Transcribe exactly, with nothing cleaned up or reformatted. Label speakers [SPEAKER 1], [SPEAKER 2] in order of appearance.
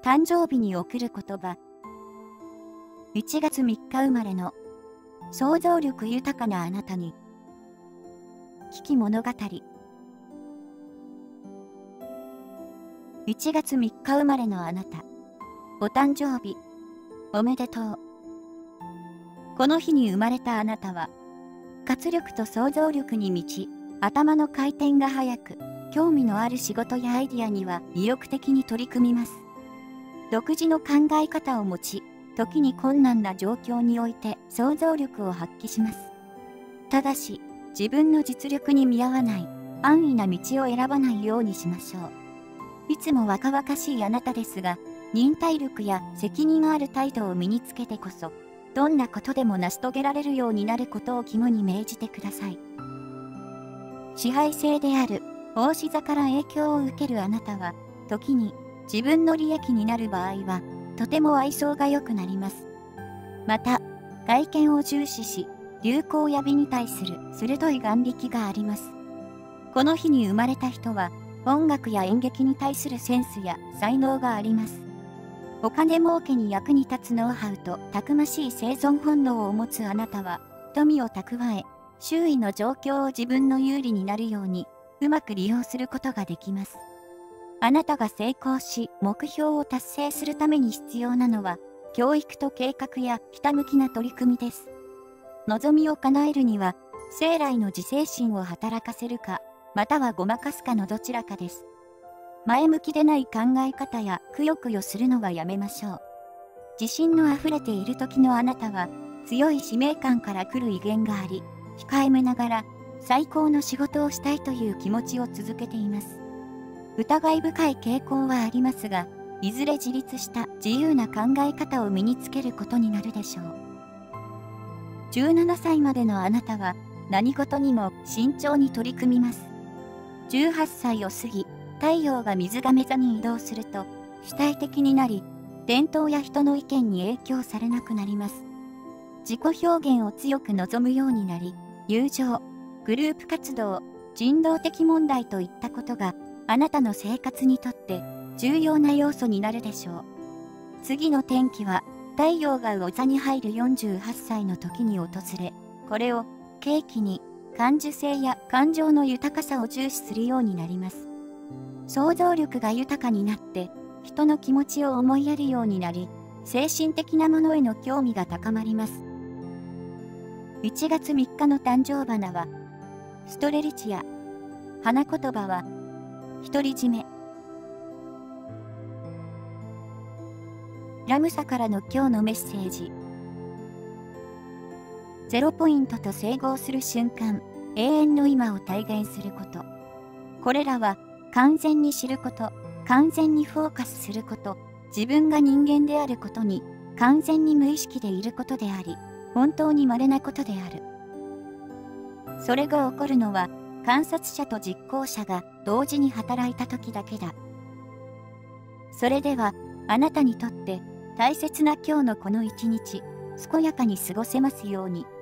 [SPEAKER 1] 誕生日に贈る言葉。いちがつみっか生まれの想像力豊かなあなたに。危機物語。いちがつみっか生まれのあなた。お誕生日、おめでとう。この日に生まれたあなたは、活力と想像力に満ち、頭の回転が速く、興味のある仕事やアイディアには意欲的に取り組みます。独自の考え方を持ち、時に困難な状況において想像力を発揮します。ただし、自分の実力に見合わない安易な道を選ばないようにしましょう。いつも若々しいあなたですが、忍耐力や責任ある態度を身につけてこそ、どんなことでも成し遂げられるようになることを肝に銘じてください。支配性である牡牛座から影響を受けるあなたは、時に自分の利益になる場合は、とても愛想が良くなります。また、外見を重視し、流行や美に対する鋭い眼力があります。この日に生まれた人は、音楽や演劇に対するセンスや才能があります。お金儲けに役に立つノウハウとたくましい生存本能を持つあなたは、富を蓄え、周囲の状況を自分の有利になるように、うまく利用することができます。あなたが成功し、目標を達成するために必要なのは、教育と計画やひたむきな取り組みです。望みを叶えるには、生来の自制心を働かせるか、またはごまかすかのどちらかです。前向きでない考え方やくよくよするのはやめましょう。自信のあふれている時のあなたは、強い使命感から来る威厳があり、控えめながら、最高の仕事をしたいという気持ちを続けています。疑い深い傾向はありますが、いずれ自立した自由な考え方を身につけることになるでしょう。じゅうななさいまでのあなたは、何事にも慎重に取り組みます。じゅうはっさいを過ぎ、太陽が水亀座に移動すると、主体的になり、伝統や人の意見に影響されなくなります。自己表現を強く望むようになり、友情、グループ活動、人道的問題といったことが、あなたの生活にとって重要な要素になるでしょう。次の転機は、太陽が魚座に入るよんじゅうはっさいの時に訪れ、これを契機に感受性や感情の豊かさを重視するようになります。想像力が豊かになって、人の気持ちを思いやるようになり、精神的なものへの興味が高まります。いちがつみっかの誕生花は、ストレリチア。花言葉は、独り占め。ラムサからの今日のメッセージ。ゼロポイントと整合する瞬間、永遠の今を体現すること。これらは完全に知ること、完全にフォーカスすること、自分が人間であることに完全に無意識でいることであり、本当に稀なことである。それが起こるのは、観察者と実行者が同時に働いた時だけだ。それでは、あなたにとって大切な今日のこの一日、健やかに過ごせますように。